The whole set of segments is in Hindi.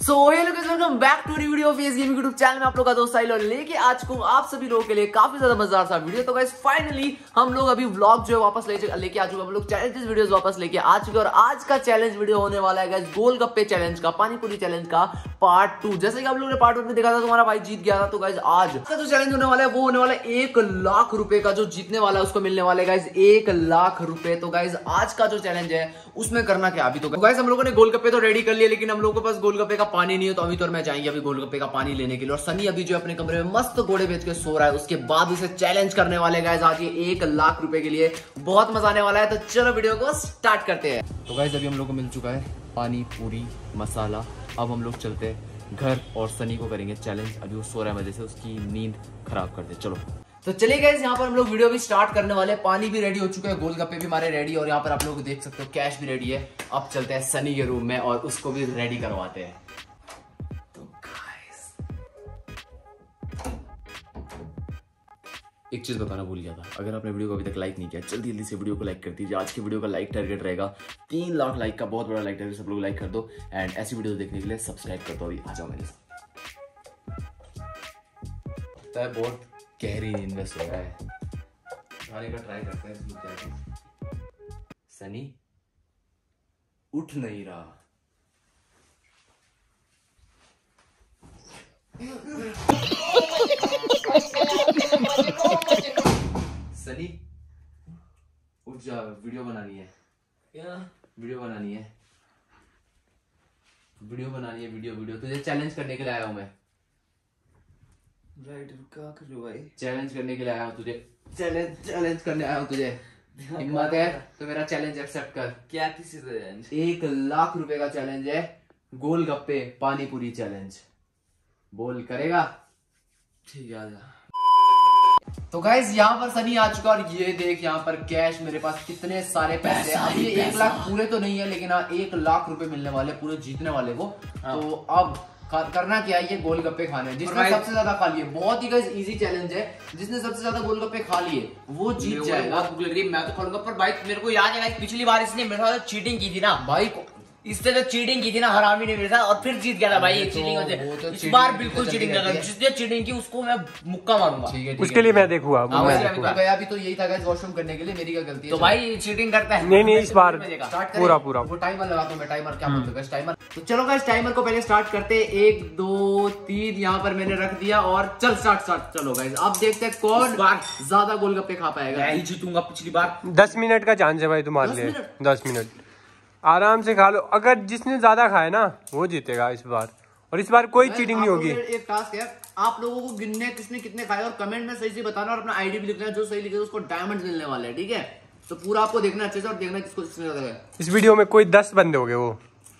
So hello guys, welcome back to new video of S gaming YouTube channel में आप लोग का दोस्त साहिल और लेके आज को आप सभी लोगों के लिए काफी ज्यादा मजेदार सा वीडियो। तो गाइस फाइनली हम लोग अभी व्लॉग जो है वापस लेके आ चुके हैं। हम लोग चैलेंजेस वीडियोस वापस लेके आ चुके हैं और आज का चैलेंज वीडियो होने वाला है गाइस गोलगप्पे चैलेंज का, पानीपुरी चैलेंज का पार्ट 2। जैसे कि आप लोगों ने पार्ट 1 में देखा था तुम्हारा भाई जीत गया था, तो गाइस आज का जो चैलेंज होने वाला है वो होने वाला है 1 लाख रुपए का। जो जीतने वाला है उसको मिलने वाले हैं गाइस 1 लाख रुपए। तो गाइस आज का जो चैलेंज है उसमें करना क्या, अभी तो गाइस हम लोगों ने गोलगप्पे तो रेडी कर लिए, लेकिन हम लोगों के पास गोलगप्पे का पानी नहीं है। तो अभी तो मैं जाएंगे अभी गोलगप्पे का पानी लेने के लिए। और सनी अभी जो अपने कमरे में मस्त घोड़े बेच के सो रहा है, उसके बाद उसे चैलेंज करने वाले गाइस आज ये 1 लाख रुपए के लिए। बहुत मजा आने वाला है, तो चलो वीडियो को स्टार्ट करते हैं। तो गाइस अभी हम लोग को मिल चुका है पानी पूरी मसाला। अब हम लोग चलते हैं घर और सनी को करेंगे चैलेंज। अभी वो सो रहा है, वजह से उसकी नींद खराब कर दे। चलो तो चलिए गाइस, यहाँ पर हम लोग वीडियो भी स्टार्ट करने वाले हैं। पानी भी रेडी हो चुका है, गोलगप्पे भी हमारे रेडी, और यहाँ पर आप लोग देख सकते हो कैश भी रेडी है। अब चलते हैं सनी के रूम में और उसको भी रेडी करवाते हैं। तो गाइस एक चीज बताना भूल गया था, अगर आपने वीडियो को अभी तक लाइक नहीं किया जल्दी जल्दी से वीडियो को लाइक कर दीजिए। आज की वीडियो का लाइक टारगेट रहेगा 3 लाख लाइक का, बहुत बड़ा लाइक टारगेट, सब लोग लाइक कर दो। एंड ऐसी वीडियो देखने के लिए सब्सक्राइब कर दो। अभी आ जाओ मेरे साथ। बहुत गहरी इन्वेस्ट हो रहा है, खाने का ट्राई करते हैं। सनी उठ नहीं रहा। सनी उठ जा, वीडियो बनानी है। क्या वीडियो बनानी है? वीडियो बनानी है, वीडियो तुझे चैलेंज करने के लिए आया हूं मैं। राइट, क्या कर रहे हो भाई? चैलेंज करने के लिए आया हूँ तुझे, चैलेंज करने आया हूँ तुझे। हिम्मत है तो मेरा चैलेंज एक्सेप्ट कर। क्या किसी चैलेंज? 1 लाख रुपए का चैलेंज है, गोलगप्पे पानीपुरी चैलेंज। बोल करेगा? ठीक है, आजा। तो गाइस यहाँ पर सनी आ चुका और ये देख यहाँ पर कैश मेरे पास कितने सारे पैसे। अब ये 1 लाख पूरे तो नहीं है, लेकिन हाँ 1 लाख रुपए मिलने वाले पूरे जीतने वाले को। तो अब करना क्या है, ये गोलगप्पे खाने हैं। जिसने सबसे ज्यादा खा लिए, बहुत ही गाइस इजी चैलेंज है, जिसने सबसे ज्यादा गोलगप्पे खा लिए वो जीत जाएगा। भूख लग रही है, मैं तो खाऊंगा। पर भाई मेरे को याद है पिछली बार इसने मेरे साथ चीटिंग की थी ना भाई, इससे तो चीटिंग की थी ना हरामी ने मेरे साथ, और फिर जीत गया था भाई। चीटिंग इस बार बिल्कुल चीटिंग कर रहा है। जिसने चीटिंग की उसको मैं मुक्का मारूंगा। उसके लिए मैं देखूंगा। अभी तो यही था गाइस, वॉशरूम करने के लिए। मेरी क्या गलती है? तो भाई चीटिंग करता है। नहीं इस बार पूरा वो टाइमर लगाता हूँ मैं। टाइमर क्या बोलते हैं टाइमर? तो चलो गाइस टाइमर को पहले स्टार्ट करते हैं। 1 2 3 यहाँ पर मैंने रख दिया और चल स्टार्ट। चलो गाइस अब देखते हैं कौन ज्यादा गोलगप्पे खा पाएगा। मैं ही जीतूंगा। पिछली बार 10 मिनट का चांस है भाई तुम्हारे लिए। 10 मिनट आराम से खा लो। अगर जिसने ज्यादा खाया ना वो जीतेगा इस बार, और इस बार कोई चीटिंग नहीं होगी। एक टास्क है, आप लोगों को गिनने किसने कितने खाए और कमेंट में सही से बताना, और अपना आईडी भी लिखना है। जो सही लिखेगा उसको डायमंड मिलने वाले हैं, ठीक है? तो पूरा आपको देखना अच्छे से और देखना किसको किसने ज्यादा खाया। इस वीडियो में कोई 10 बंदे हो गए वो।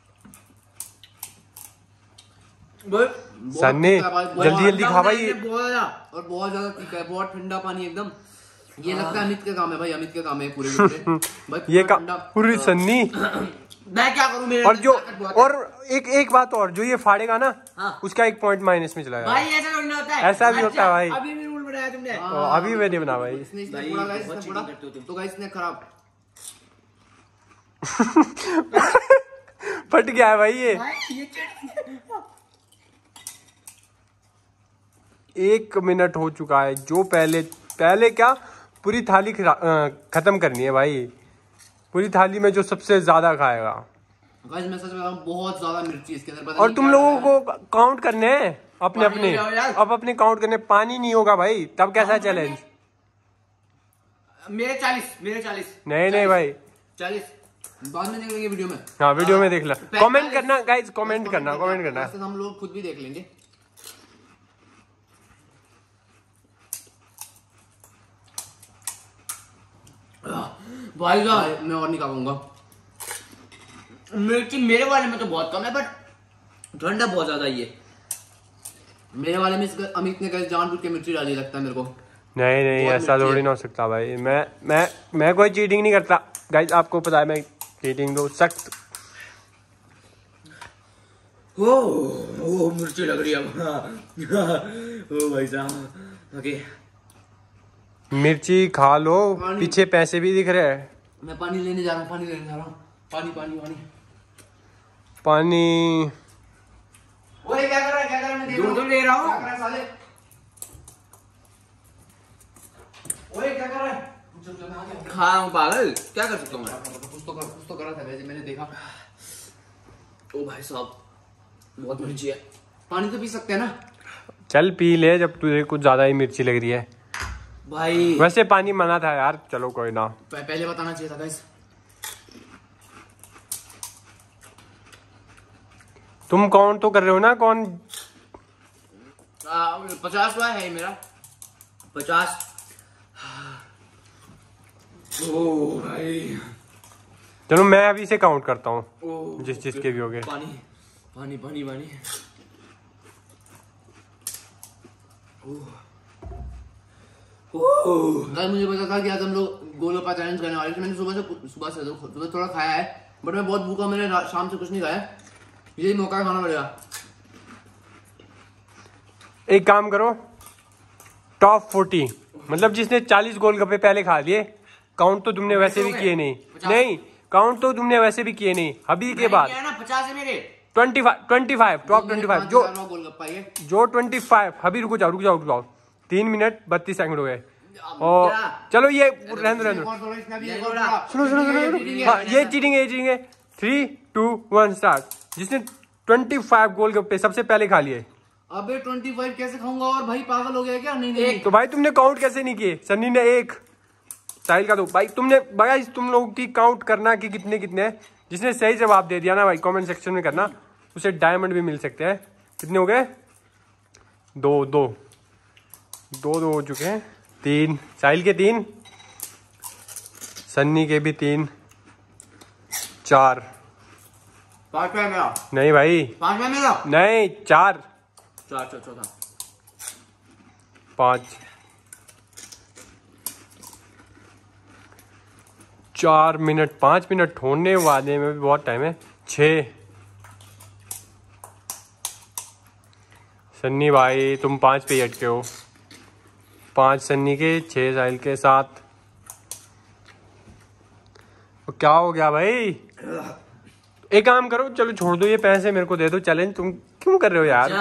सन्नी जल्दी खा भाई। बहुत ज्यादा तीखा है, बहुत ठंडा पानी एकदम। ये लगता है अमित का काम है भाई, अमित का काम है पूरे भाई ये पूरी सन्नी। मैं क्या करूं मेरे और जो और एक बात और, जो ये फाड़ेगा ना उसका 1 पॉइंट माइनस में चला जाएगा भाई। ऐसा नहीं होता है, ऐसा भी होता है भाई। अभी भी रूल बनाया तुमने। अभी मैंने बना भाई। तो गाइस ने खराब फट गया है भाई ये। 1 मिनट हो चुका है। जो पहले क्या पूरी थाली खत्म करनी है भाई। पूरी थाली में जो सबसे ज्यादा खाएगा। गाइस मैं सच बताऊं, बहुत ज्यादा मिर्ची इसके अंदर। और तुम लोगों को काउंट करने हैं अपने। अब अपने काउंट करने। पानी नहीं होगा भाई तब कैसा चैलेंज? मेरे 40 नहीं भाई 40 बाद में देख लेंगे वीडियो में। हाँ वीडियो में देख ला। कमेंट करना गाइस, कमेंट करना। हम लोग खुद भी देख लेंगे। भाई मैं और नहीं खाऊंगा। मिर्ची मेरे वाले में तो बहुत कम है, बट ठंडा बहुत ज्यादा ही है। मेरे वाले में अमित ने जानबूझ के मिर्ची डाली, लगता है मेरे को। नहीं ऐसा थोड़ी ना हो सकता भाई। मैं कोई चीटिंग नहीं करता गाइस, आपको पता है मैं चीटिंग तो सख्त। ओ मिर्ची लग रही है। ओ भाई साहब ओके। मिर्ची खा लो, पीछे पैसे भी दिख रहे हैं। मैं पानी लेने जा रहा हूँ, पानी लेने जा रहा हूँ। पानी पानी पानी पानी दूध तो ले रहा हूँ। ओए क्या कर रहा है? खा हूँ पागल, क्या कर सकता हूँ मैं? कुछ तो कर रहा था वैसे, मैंने देखा। ओ भाई साहब बहुत मिर्ची है। पानी तो पी सकते हैं ना? चल पी ले, जब तुझे कुछ ज्यादा ही मिर्ची लग रही है। भाई वैसे पानी मना था यार, चलो कोई ना। पहले बताना चाहिए था गाइस। तुम काउंट तो कर रहे हो ना? कौन 50 हुआ है मेरा 50। ओ भाई चलो मैं अभी से काउंट करता हूँ, जिस के भी हो गए। पानी पानी पानी पानी। गाइस मुझे पता था कि आज हम लोग गोलगप्पा चैलेंज करने वाले थे। मैंने सुबह थोड़ा खाया है, बट मैं बहुत भूखा, मैंने शाम से कुछ नहीं खाया। यही मौका है, खाना पड़ेगा। एक काम करो, टॉप 40 मतलब जिसने 40 गोलगप्पे पहले खा लिए, काउंट तो तुमने वैसे भी किए नहीं। नहीं, काउंट तो तुमने वैसे भी किए नहीं। अभी के बाद 50 है मेरे। 25 टॉप 25 गोलगप्पा ये जो 25। अभी रुक जाओ 3 मिनट 32 सेकंड हो गए। और चलो ये रहने दो। सुनो हाँ, ये चीटिंग है। 3 2 1 स्टार्ट। जिसने 25 गोलगप्पे सबसे पहले खा लिए। अबे 25 कैसे खाऊंगा? और भाई पागल हो गया क्या? नहीं तो भाई तुमने काउंट कैसे नहीं किए? सन्नी ने 1, साहिल का 2। भाई तुमने भाई तुम लोगों की काउंट करना कि कितने हैं। जिसने सही जवाब दे दिया ना भाई, कमेंट सेक्शन में करना, उसे डायमंड भी मिल सकते हैं। कितने हो गए? 2 हो चुके हैं। 3 साहिल के 3, सन्नी के भी 3, 4 5 है मेरा। नहीं भाई 5 है मेरा। नहीं 4 चौथा 5 4 मिनट 5 मिनट होने वाले में भी बहुत टाइम है। 6 सन्नी भाई तुम 5 पे ही अटके हो। 5 सन्नी के, 6 साहिल के, 7। तो क्या हो गया भाई? एक काम करो, चलो छोड़ दो, ये पैसे मेरे को दे दो। चैलेंज तुम क्यों कर रहे हो यार?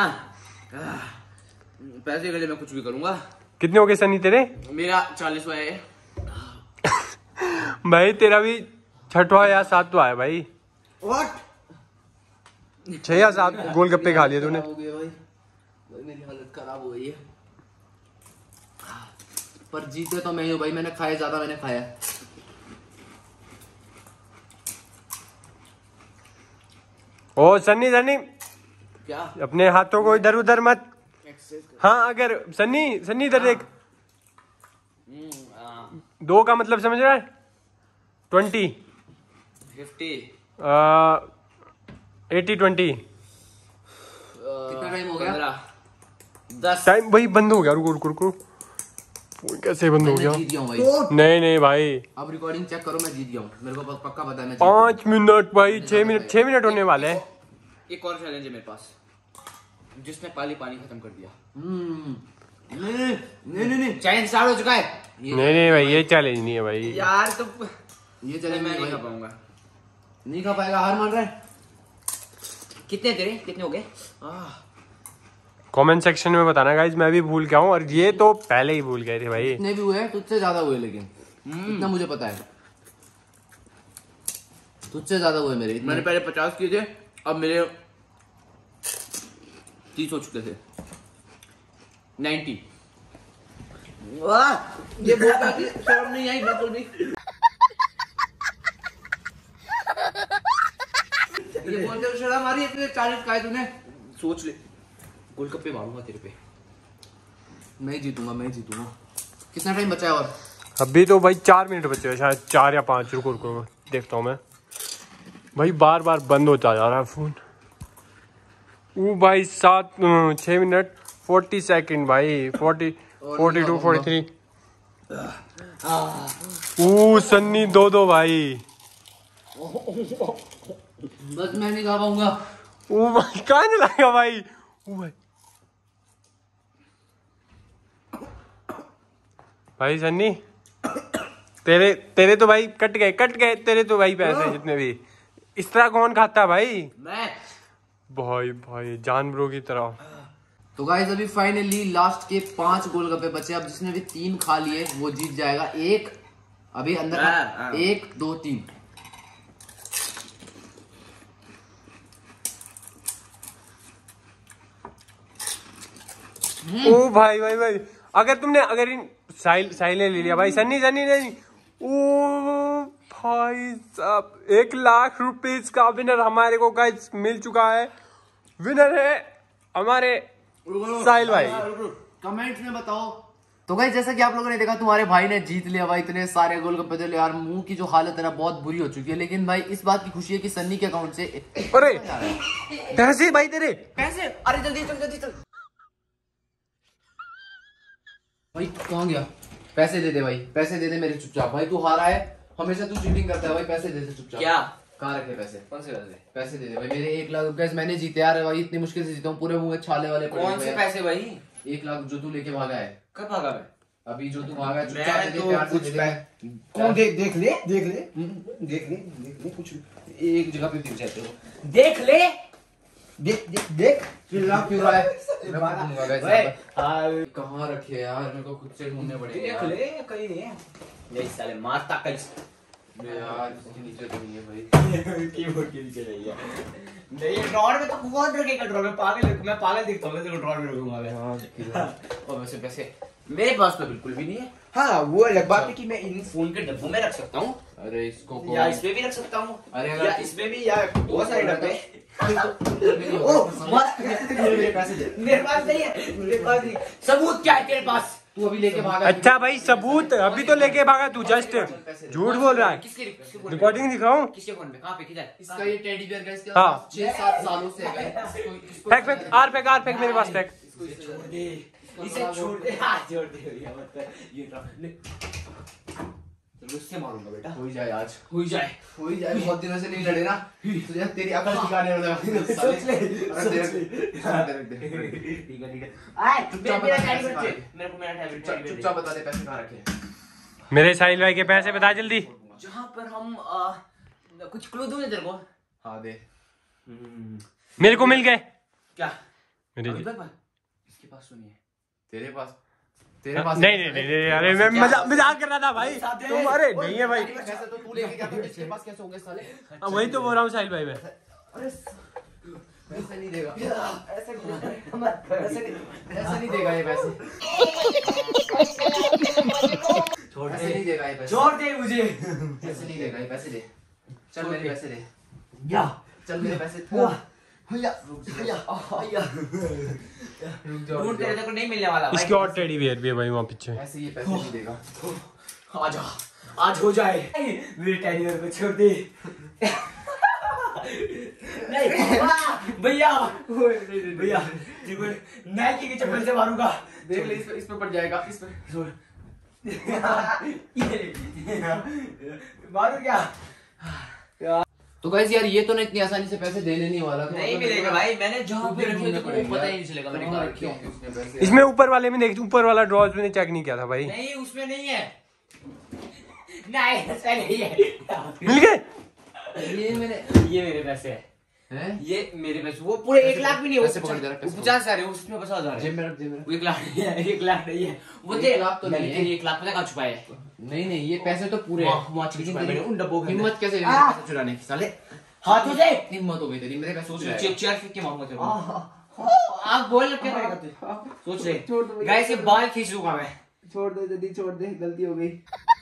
पैसे के लिए मैं कुछ भी करूंगा। कितने हो गए सन्नी तेरे? मेरा 40 हुआ है। भाई तेरा भी 6वां या 7वां है भाई। What? 6 या 7 गोलगप्पे खा लिए तूने। हो गया भाई, मेरी हालत खराब हो गई है। पर जीते तो मैं ही हूँ भाई, मैंने खाया ज्यादा, मैंने खाया। ओ सन्नी क्या? अपने हाथों को इधर उधर मत। हाँ अगर सन्नी इधर देख। 2 का मतलब समझ रहा है? 20 50 80 20। कितना टाइम हो गया? 10 टाइम भाई बंद हो गया। रुको कैसे बंद हो गया? मैं जीत गया हूँ भाई। नहीं भाई, अब रिकॉर्डिंग चेक करो, मैं जीत गया हूँ। मेरे को पक्का पता है मैं 5 मिनट भाई। 6 मिनट होने वाले हैं। एक और चैलेंज है मेरे पास, जिसने पानी खत्म कर दिया। नहीं चैलेंज स्टार्ट हो चुका है। नहीं भाई, ये चैलेंज नहीं है भाई यार तो ये चैलेंज मैं नहीं नहीं खा भाई। पाऊंगा। नहीं खा पाएगा, हार मान रहा है। कितने तेरे कितने हो गए? कमेंट सेक्शन में बताना गाइज, मैं भी भूल गया हूँ। और ये तो पहले ही भूल गए थे भाई। इतने भी हुए, तुझसे ज्यादा हुए, लेकिन इतना मुझे पता है, तुझसे ज्यादा हुए मेरे। मैंने पहले 50 किए थे, अब मेरे 30 हो चुके थे। 90। वाह, ये बोलता कि शर्म नहीं आई बिल्कुल भी। ये बोलते हुए शर्म आ रही है? इतने 40 खाए तूने। सोच ले, गोलगप्पे मारूंगा तेरे पे। मैं जीतूंगा। कितना टाइम बचा है और? अभी तो भाई 4 मिनट बचे हैं शायद, 4 या 5। रुको देखता हूँ मैं। भाई बार बंद होता जा रहा है फोन। वो भाई 6 मिनट 40 सेकंड भाई। 42 43। सन्नी 2 भाई। बस मैं नहीं खा पाऊंगा। ओ भाई कहाँ नहीं लगा भाई? ओ भाई सन्नी तेरे तो भाई कट गए तेरे तो भाई पैसे जितने भी। इस तरह कौन खाता भाई? मैं भाई जानवरों की तरह। तो गाइस अभी फाइनली लास्ट के 5 गोलगप्पे बचे। अब जिसने भी 3 खा लिए वो जीत जाएगा। एक अभी अंदर 1 2 3। ओ भाई भाई भाई, अगर इन साहिल ने ले लिया भाई, सन्नी नहीं। ओ भाई साहब, 1 लाख रुपीज का विनर हमारे को गाइस मिल चुका है। विनर है हमारे साहिल भाई। कमेंट्स में बताओ। तो गाइस जैसा कि आप लोगों ने देखा, तुम्हारे भाई ने जीत लिया भाई। इतने सारे गोलगप्पे दे यार, मुंह की जो हालत है ना बहुत बुरी हो चुकी है। लेकिन भाई इस बात की खुशी है कि सन्नी के अकाउंट से अरे पैसे भाई, तेरे पैसे। अरे जल्दी चल भाई, कहाँ गया? पैसे दे दे भाई, पैसे दे दे मेरे चुपचाप। भाई तू हारा है, हमेशा तू चीटिंग करता है भाई। पैसे दे दे चुपचाप। क्या? कहाँ रखे पैसे? कौन से पैसे? पैसे दे दे भाई मेरे। 1 लाख रुपए मैंने जीते यार भाई। इतनी मुश्किल से जीता हूँ, पूरे मुंह में छाले वाले। कौन से पैसे भाई? 1 लाख जो तू लेके भागा है। कब भागा मैं? अभी जो तू भागा है, मैं चुपचाप दे दे, तो प्यार से कुछ दे दे। कौन देख ले कुछ एक जगह पे फिर जाते हो। देख ले, देख चिल्ला क्यों रहा है? मैं भागा। मारूंगा guys ओए, यहाँ पर। हाँ, कहाँ रखे यार? मेरे को खुद से ढूंढने पड़ेंगे देख यार। ले, कहीं नहीं है। ये साले मारता कैसे? यार इसके नीचे तो नहीं है भाई। कीबोर्ड के नीचे नहीं है। नहीं, ड्रॉअर में तो कौन रखेगा? ड्रॉअर में मैं पागल दिखता हूँ, मैं ड्रॉअर में रखूंगा मैं। और वैसे पैसे मेरे पास तो बिल्कुल भी नहीं है। हाँ, वो अलग बात है कि मैं इन फोन के डब्बों में रख सकता हूँ। अरे इसको या इसमें भी रख सकता हूँ। अरे या इसमें भी, या बहुत सारे डब्बे। मेरे पैसे दे। मेरे पास नहीं है, मेरे पास नहीं। सबूत क्या है तेरे पास? तू अभी लेके भागा। अच्छा भाई, सबूत अभी तो लेके भागा तू, जस्ट झूठ बोल रहा है। किसके रिकॉर्डिंग दिखाऊं? किसके फोन पे? कहाँ पे? किधर? इसका ये टेडी बियर का इसके हाँ। 6-7 सालों से है guys। फेंक आर फेंक मेरे पास फेंक। इसे छोड़ दे, हाथ जोड़ दे भैया, मत ये ले। चलो उससे मारूंगा बेटा। हो ही जाए आज, हो ही जाए। बहुत दिनों से नहीं लड़े ना, तुझे तेरी अकल ठिकाने वाला। सोच ले। ठीक है। आए, चुपचाप मेरा बता, टैबलेट पैसे दे। मेरे को मेरा टैबलेट चुपचाप बता दे पैसे कहाँ रखे। मेरे साहिल भाई के पैसे बता जल्दी। जहाँ पर हम कुछ क्लू दूं तेरे को? हाँ दे। मेरे को मिल गए। क्या? मेरे इसके पास तो नहीं है। तेरे पास नहीं, अरे मैं मजाक कर रहा था भाई। तुम अरे नहीं है भाई। पैसे तो तू लेके गया था, इसके पास कैसे होंगे साले? वही तो बोल रहा हूँ साहिल भाई मैं। अरे पैसे नहीं देगा, ऐसे नहीं देगा ये पैसे। छोड़ ऐसे नहीं देगा ये पैसे। छोड़ दे मुझे। ऐसे नहीं देगा ये पैसे। दे चल, मेरे पैसे दे। या चल मेरे पैसे। भैया ढूंढ तेरे को नहीं मिलने वाला भाई। इसके और टेडी बियर भी है भाई वहाँ पीछे। ऐसे ये पैसे नहीं देगा। आजा, आज हो जाए। मेरे टेडी बियर को छोड़ दे। नहीं भैया, भैया नाइकी के चप्पल से मारूंगा। देख ले, इस पे पड़ जाएगा। इस पे मारू क्या? तो गाइस यार, ये तो ना इतनी आसानी से पैसे देने नहीं वाला। नहीं मिलेगा भाई, मैंने जहाँ पे रखे थे पता ही नहीं चलेगा मैंने कहाँ रखे रखे उसने पैसे। इसमें ऊपर वाले में देख, ऊपर वाला ड्रॉज मैंने चेक नहीं किया था भाई। नहीं, उसमें नहीं है। नहीं, ऐसा नहीं है। मिल गए। ये मेरे पैसे हैं। ये मेरे पैसे। वो पूरे 1 लाख भी नहीं है। पैसे पकड़ जरा, पैसे 50,000 है, उसमें 50,000 जेब है। में रख, जेब में रख। 1 लाख नहीं है, 1 लाख नहीं है। वो 1 लाख तो नहीं है। 1 लाख पता कहाँ छुपाए है? नहीं, ये पैसे तो पूरे हैं। वहाँ छुपाए मैंने उन डब्बों के अंदर। हिम्मत कैसे पैसे चुराने की साले? हाथों से हिम्मत हो गई तेरी, मेरे पैसे सोच चुराए। ले, चेयर फेंक के मारूंगा तेरे को। आप बोल क्या करेगा तू? सोच ले। गाइस, ये बाल खींच लूंगा मैं। छोड़ दे जल्दी, छोड़ दे, गलती हो गई।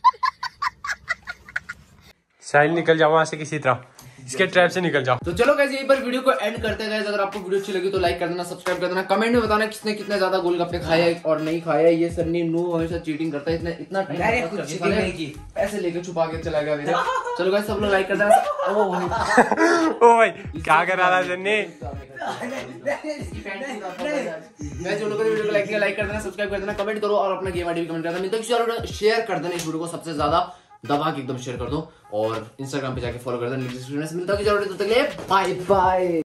साहिल निकल जाओ वहां से किसी तरह, इसके ट्रैप से निकल जाओ। तो चलो गाइस, यहीं पर वीडियो को एंड करते हैं गाइस। अगर आपको वीडियो अच्छी लगी तो लाइक कर देना, सब्सक्राइब कर देना, कमेंट में बताना किसने कितने ज्यादा गोलगप्पे खाए और नहीं खाया। ये सन्नी नू हमेशा चीटिंग करता है, इतना मैंने खुद चीटिंग नहीं की। पैसे लेके छुपा के चला गया मेरे। चलो गाइस, सब लोग लाइक कर देना। ओ भाई क्या कर रहा था सन्नी? मैं जो लोगों ने वीडियो को लाइक किया, लाइक कर देना, सब्सक्राइब कर देना, कमेंट करो और अपना गेम आईडी भी कमेंट करना। मिलता है किसी और, शेयर कर देना इस वीडियो को, सबसे ज्यादा दबा के एकदम शेयर कर दो और इंस्टाग्राम पे जाके फॉलो कर देना। मिलता है किसी और, तब तक के लिए बाय बाय।